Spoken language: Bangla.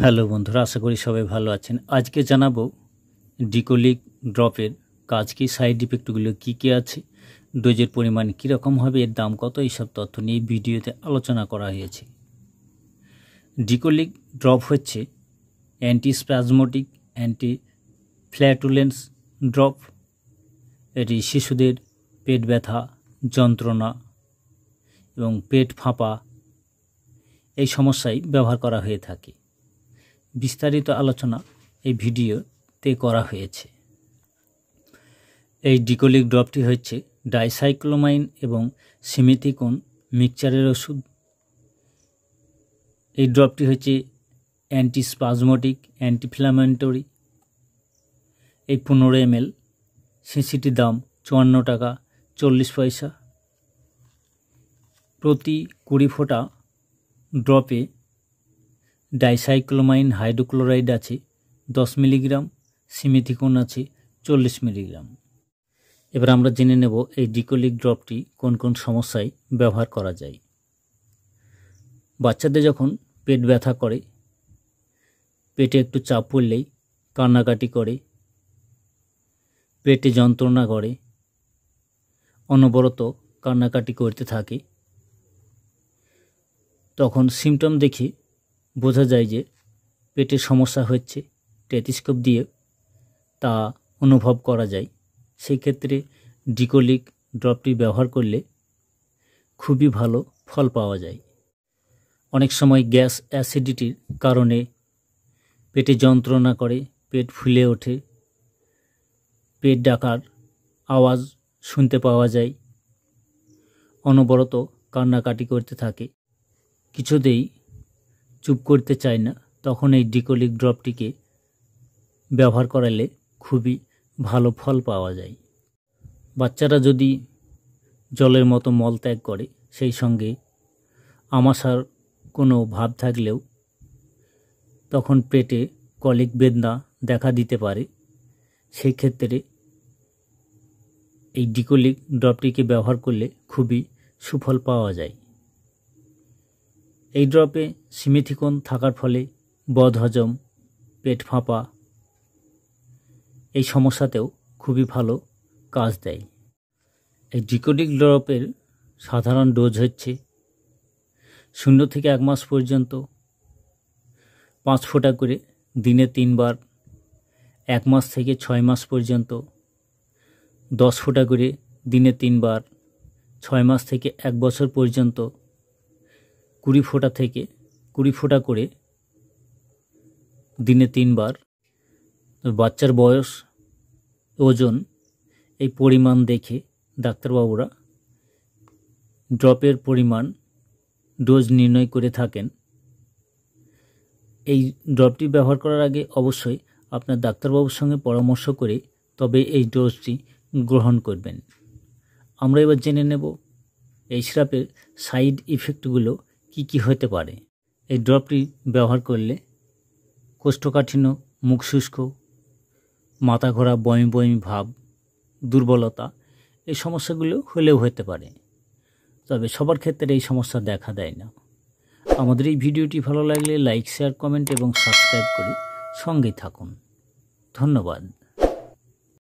হ্যালো বন্ধুরা, আশা করি সবাই ভালো আছেন। আজকে জানাবো ডিকোলিক ড্রপের কাজ কি, সাইড ইফেক্টগুলো কী কী আছে, ডোজের পরিমাণ কীরকম হবে, এর দাম কত, এইসব তথ্য নিয়ে ভিডিওতে আলোচনা করা হয়েছে। ডিকোলিক ড্রপ হচ্ছে অ্যান্টিস্প্যাজমোটিক অ্যান্টিফ্ল্যাটুলেন্স ড্রপ। এটি শিশুদের পেট ব্যথা, যন্ত্রণা এবং পেট ফাঁপা এই সমস্যায় ব্যবহার করা হয়ে থাকে। বিস্তারিত আলোচনা এই ভিডিওতে করা হয়েছে। এই ডিকোলিক ড্রপটি হচ্ছে ডাইসাইক্লোমাইন এবং সিমেথিকন মিক্সচারের ওষুধ। এই ড্রপটি হচ্ছে অ্যান্টিস্পাজমোটিক অ্যান্টিফ্ল্যামেটরি। এই 15 ml শিশিটির দাম 54 টাকা 40 পয়সা। প্রতি 20 ফোঁটা ড্রপে ডাইসাইক্লোমাইন হাইড্রোক্লোরাইড আছে 10 মিলিগ্রাম, সিমেথিকন আছে 40 মিলিগ্রাম। এবার আমরা জেনে নেব এই ডিকোলিক ড্রপটি কোন কোন সমস্যায় ব্যবহার করা যায়। বাচ্চাদের যখন পেট ব্যথা করে, পেটে একটু চাপ পড়লেই কান্নাকাটি করে, পেটে যন্ত্রণা করে, অনবরত কান্নাকাটি করতে থাকে, তখন সিমটম দেখে বোঝা যায় যে পেটের সমস্যা হচ্ছে। স্টেথোস্কোপ দিয়ে তা অনুভব করা যায়। সেই ক্ষেত্রে ডিকোলিক ড্রপটি ব্যবহার করলে খুবই ভালো ফল পাওয়া যায়। অনেক সময় গ্যাস অ্যাসিডিটির কারণে পেটে যন্ত্রণা করে, পেট ফুলে ওঠে, পেট ডাকার আওয়াজ শুনতে পাওয়া যায়, অনবরত কান্নাকাটি করতে থাকে, কিছুতেই চুপ করতে চায় না, তখন এই ডিকোলিক ড্রপটিকে ব্যবহার করালে খুবই ভালো ফল পাওয়া যায়। বাচ্চারা যদি জলের মতো মলত্যাগ করে, সেই সঙ্গে আমাশার কোনো ভাব থাকলেও তখন পেটে কলিক বেদনা দেখা দিতে পারে। সেই ক্ষেত্রে এই ডিকোলিক ড্রপটিকে ব্যবহার করলে খুবই সুফল পাওয়া যায়। এই ড্রপে সিমেথিকন থাকার ফলে বদহজম, পেট ফাঁপা এই সমস্যাতেও খুবই ভালো কাজ দেয়। এই ডিকোলিক ড্রপের সাধারণ ডোজ হচ্ছে 0 থেকে 1 মাস পর্যন্ত 5 ফোঁটা করে দিনে 3 বার, 1 মাস থেকে 6 মাস পর্যন্ত 10 ফোঁটা করে দিনে 3 বার, 6 মাস থেকে 1 বছর পর্যন্ত 20 ফোঁটা থেকে 20 ফোঁটা করে দিনে 3 বার। বাচ্চার বয়স, ওজন এই পরিমাণ দেখে ডাক্তারবাবুরা ড্রপের পরিমাণ ডোজ নির্ণয় করে থাকেন। এই ড্রপটি ব্যবহার করার আগে অবশ্যই আপনার ডাক্তারবাবুর সঙ্গে পরামর্শ করে তবে এই ডোজটি গ্রহণ করবেন। আমরা এবার জেনে নেব এই সিরাপের সাইড ইফেক্টগুলো কি কি হতে পারে। এই ড্রপটি ব্যবহার করলে কোষ্ঠকাঠিন্য, মুখ শুষ্ক, মাথা ঘোরা, বমি বমি ভাব, দুর্বলতা এই সমস্যাগুলো হলেও হতে পারে, তবে সবার ক্ষেত্রে এই সমস্যা দেখা দেয় না। আমাদের এই ভিডিওটি ভালো লাগলে লাইক, শেয়ার, কমেন্ট এবং সাবস্ক্রাইব করে সঙ্গেই থাকুন। ধন্যবাদ।